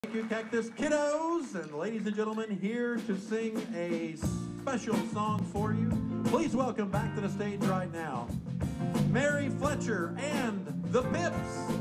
Thank you, Cactus Kiddos, and ladies and gentlemen, here to sing a special song for you. Please welcome back to the stage right now, Mary Fletcher and the Pips.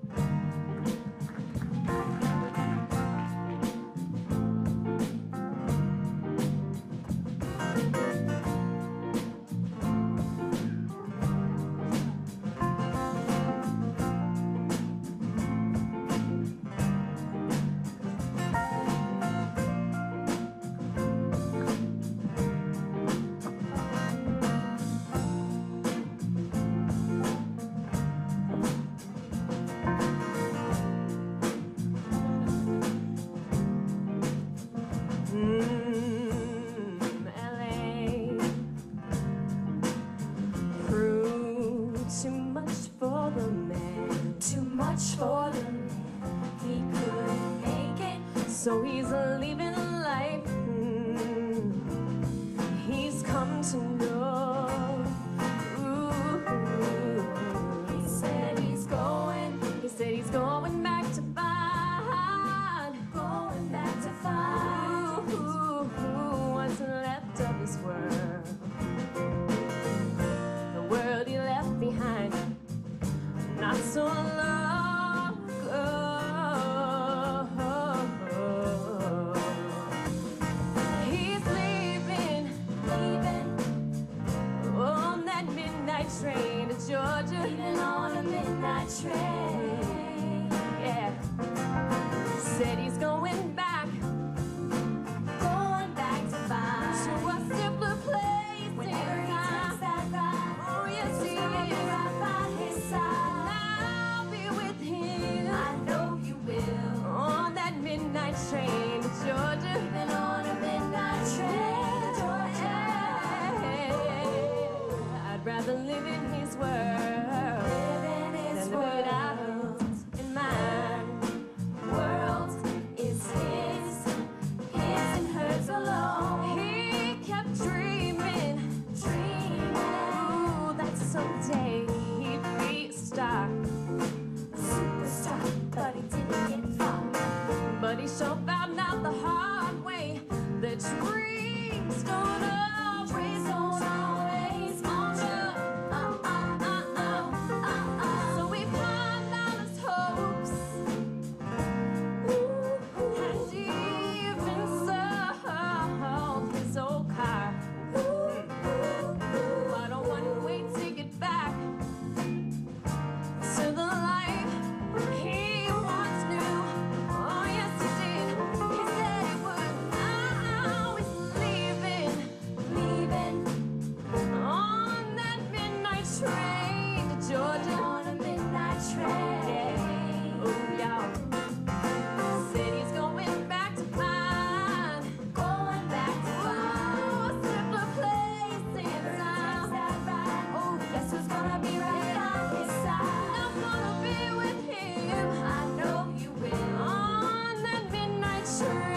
LA, fruit, too much for the man, too much for the man. He couldn't make it, so he's leaving life. He's come to know. He said he's going back to find, going back to find what's left of this world, the world he left behind not so long ago. He's leaving on that midnight train to Georgia, leaving on a midnight train. Yeah, said he's going back to find to a simpler place. Whenever he takes that ride, oh yes he is, right by his side. I'll be with him, I know you will, on that midnight train to Georgia, even on a midnight train to Georgia. I'd rather live in his world than live it out in mine. World is his and hers alone. He kept dreaming, ooh, that someday he'd be a star, a superstar, but he didn't get far. But he sure found out the hard way that dreams don't always come true. So he pawned all his hopes, and even sold his old car. But on one way to get back to the life he once knew. Oh yes he did, he said he would. Now he's leaving on that midnight train to Georgia, on a midnight train. Oh y'all, said he's going back to find, a simpler place inside. Oh, guess who's gonna be right by his side? I'm gonna be with him, I know you will, on that midnight train.